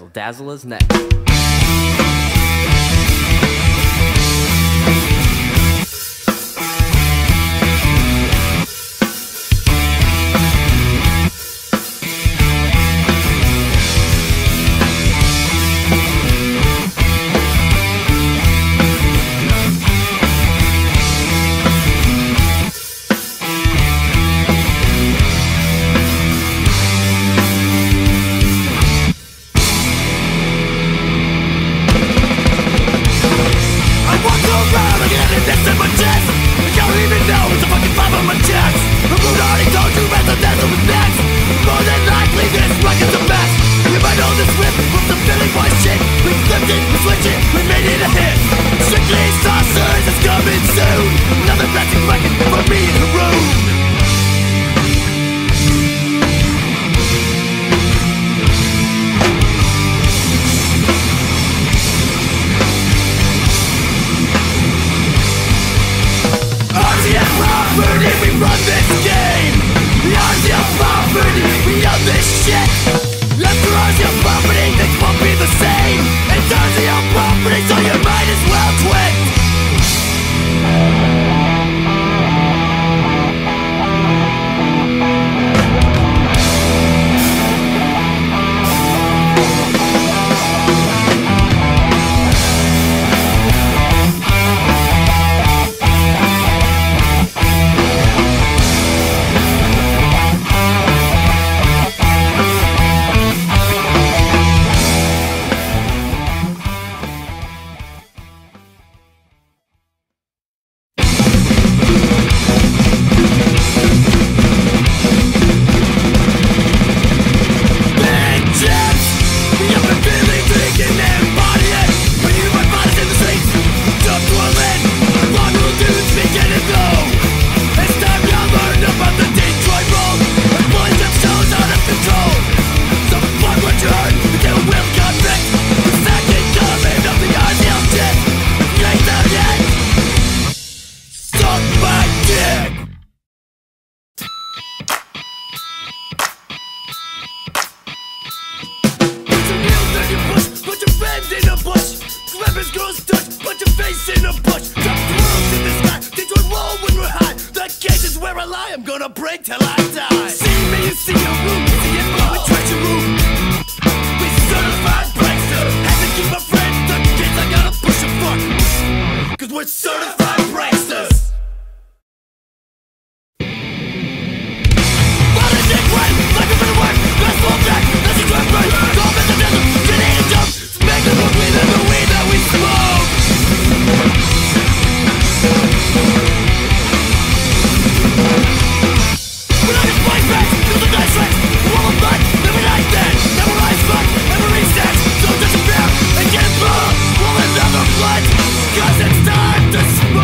Razzle Dazzle is next. Cause it's time to smoke.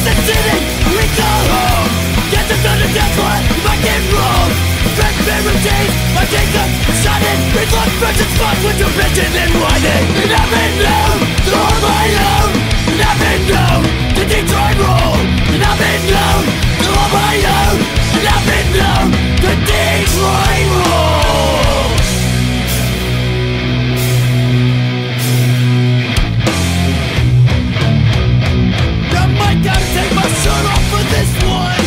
It's the city we call home. Get the gun to death for it, you might get wrong. Red routines, my take up, shining. We look first and spots with your bitches and whining. And I've been known to hold my own. And I've been known to Detroit roll. And I've been known to hold my own. And I've been known to Detroit roll. I might gotta take my shirt off for this one.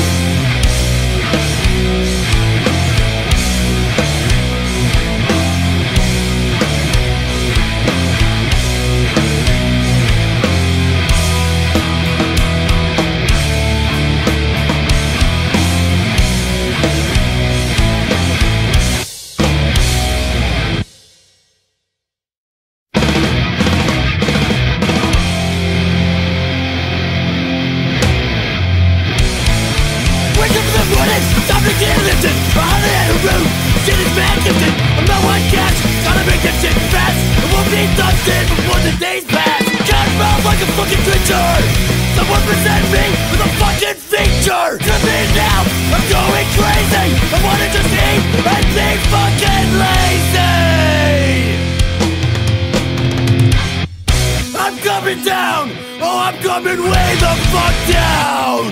Down! Oh, I'm coming way the fuck down!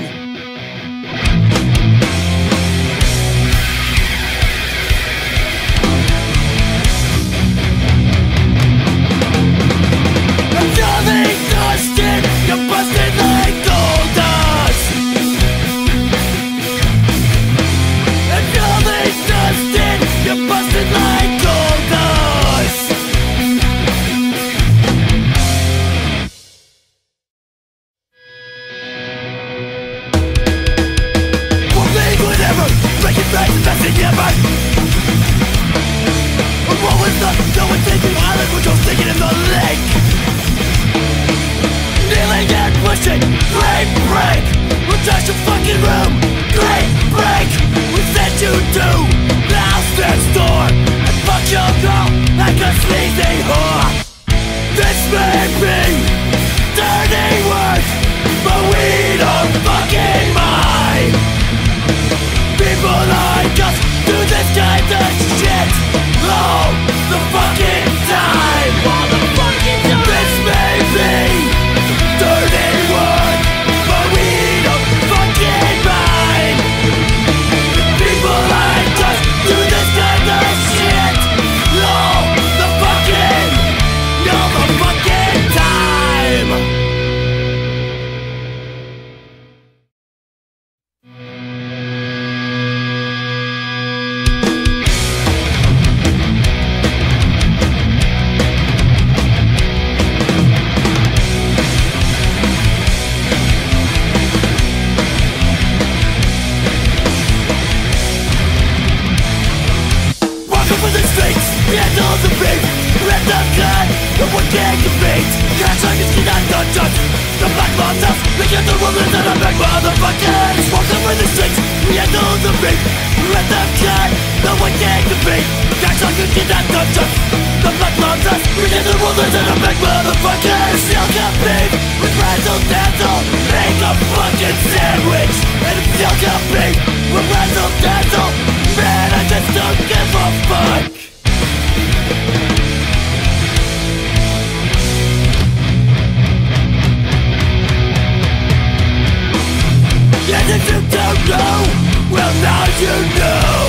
I'm nothing dusted, you're busted like gold dust! I'm nothing dusted, you're busted like gold dust! Investing in my what was the no one thinking island which I was thinking in the lake. Kneeling and pushing, break. We'll touch your fucking room, break. We said you do, the house next door. And fuck your girl like a sleazy whore. This may be dirty words, but we don't fucking mind. People like us do this kind of shit all the fucking time. All the fucking time. This may be dirty word, but we don't fucking mind. People like us do this kind of shit all the fucking time. The black monsters, we get the rulers and the big motherfuckers. Walk over the streets, we handle the beat. Let them cut, no one can compete. That's how you get that dungeons. The black monsters, we get the rulers and the big motherfuckers. Still got beef, with razzle dazzle. Make a fucking sandwich. And if still got beef, with razzle dazzle. Man, I just don't give a fuck. And if you don't know, well now you know.